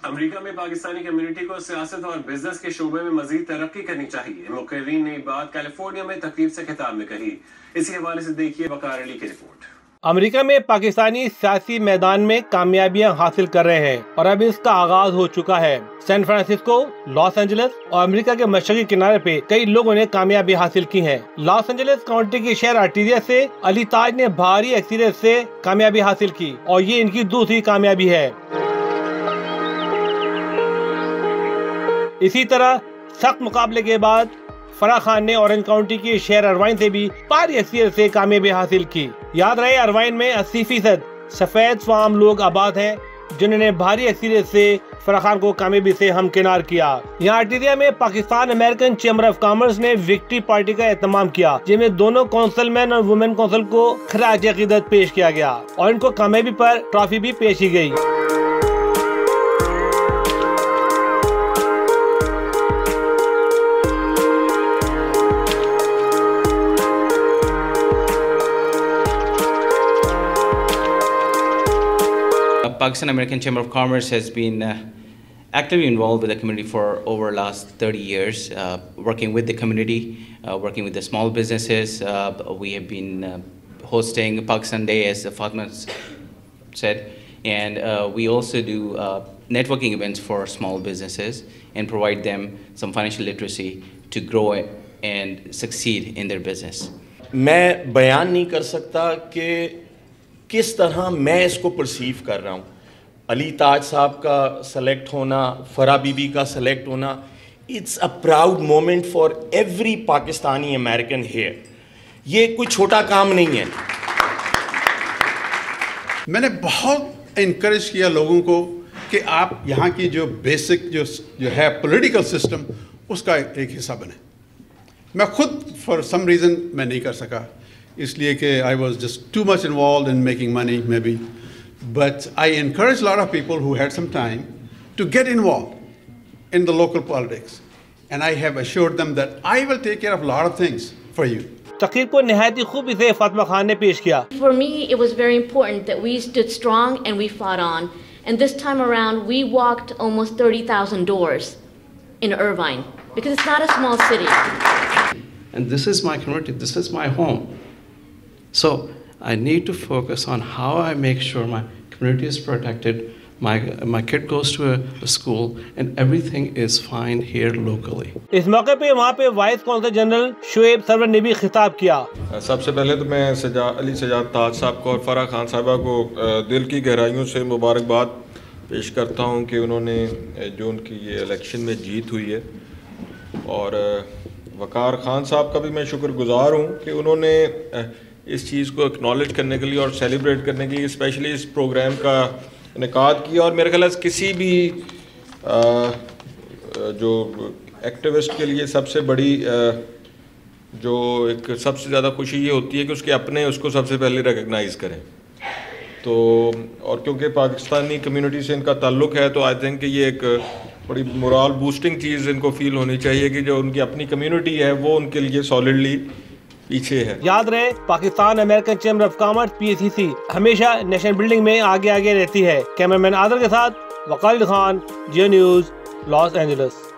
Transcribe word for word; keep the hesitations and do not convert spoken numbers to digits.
America में Pakistani community को सियासत और बिजनेस के शोबे में मजीद तरक्की करनी चाहिए। मुकर्रीन ने बात कैलिफोर्निया में तकरीब से खिताब में कही। इसी हवाले से देखिए वकार अली की रिपोर्ट। अमेरिका में पाकिस्तानी सियासी मैदान में कामयाबियां हासिल कर रहे हैं और अब इसका आगाज हो चुका है। सैन फ्रांसिस्को, लॉस एंजलिस और अमेरिका के मशरकी किनारे पे कई लोगों ने कामयाबी हासिल की है। लॉस एंजलिस काउंटी के शहर आर्टीरिया से अली ताज ने भारी एक्सीडेंट से कामयाबी हासिल की और ये इनकी दूसरी कामयाबी है। इसी तरह सख्त मुकाबले के बाद फराह खान ने ऑरेंज काउंटी के शहर अरवाइन से भी भारी एक्सीडेंट से कामयाबी हासिल की। याद रहे, अरवाइन में अस्सी फीसद सफेद फार्म लोग आबाद हैं, जिन्होंने भारी एक्सीडेंट से फराह खान को कामयाबी से हमकिनार किया। यहाँ आर्टीरिया में Pakistan American chamber of commerce ने विक्ट्री पार्टी का एहतमाम किया, जिसमें दोनों काउंसिलमैन और वुमेन काउंसिल को खराज अकीदत पेश किया गया और इनको कामयाबी पर ट्रॉफी भी पेश की गयी। Pakistan American Chamber of Commerce has been uh, actively involved with the community for over the last thirty years, uh, working with the community, uh, working with the small businesses. Uh, we have been uh, hosting Pakistan Day, as Fatma said, and uh, we also do uh, networking events for small businesses and provide them some financial literacy to grow and succeed in their business. मैं बयान नहीं कर सकता कि किस तरह मैं इसको परसीव कर रहा हूँ। अली ताज साहब का सेलेक्ट होना, फरा बीबी का सेलेक्ट होना, it's a proud moment for every Pakistani American here. ये कोई छोटा काम नहीं है। मैंने बहुत इनकरेज किया लोगों को कि आप यहाँ की जो बेसिक जो जो है पॉलिटिकल सिस्टम, उसका एक हिस्सा बने। मैं खुद फॉर सम रीज़न मैं नहीं कर सका, इसलिए कि I was just too much involve in making money maybe, but I encourage lot of people who had some time to get involve in the local politics and I have assured them that I will take care of lot of things for you. तकरीब को निहायत खूबी से फातिमा खान ने पेश किया। For me, it was very important that we stood strong and we fought on. And this time around, we walked almost thirty thousand doors in Irvine because it's not a small city. And this is my community. This is my home. So I need to focus on how I make sure my community is protected, my my kid goes to a, a school, and everything is fine here locally. इस मौके पे वहाँ पे vice consul general Shoaib Sarwar ने भी खिताब किया। सबसे पहले तो मैं सजा अली सजाद ताज साहब को और फराह खान साहिबा को दिल की गहराइयों से मुबारकबाद पेश करता हूँ कि उन्होंने जो उनकी ये इलेक्शन में जीत हुई है, और वकार खान साहब का भी मैं शुक्रगुजार हूँ कि उन्होंने इस चीज़ को एक्नॉलेज करने के लिए और सेलिब्रेट करने के लिए स्पेशली इस प्रोग्राम का इनेकाद किया। और मेरे ख्याल से किसी भी आ, जो एक्टिविस्ट के लिए सबसे बड़ी आ, जो एक सबसे ज़्यादा खुशी ये होती है कि उसके अपने उसको सबसे पहले रिकग्नाइज़ करें। तो और क्योंकि पाकिस्तानी कम्युनिटी से इनका ताल्लुक़ है, तो आई थिंक कि ये एक बड़ी मोरल बूस्टिंग चीज़ इनको फील होनी चाहिए कि जो उनकी अपनी कम्युनिटी है वो उनके लिए सॉलिडली पीछे है। याद रहे, Pakistan American chamber of commerce P A C C हमेशा नेशनल बिल्डिंग में आगे आगे रहती है। कैमरामैन आदर के साथ Waqar Ali Khan, Geo News, Los Angeles.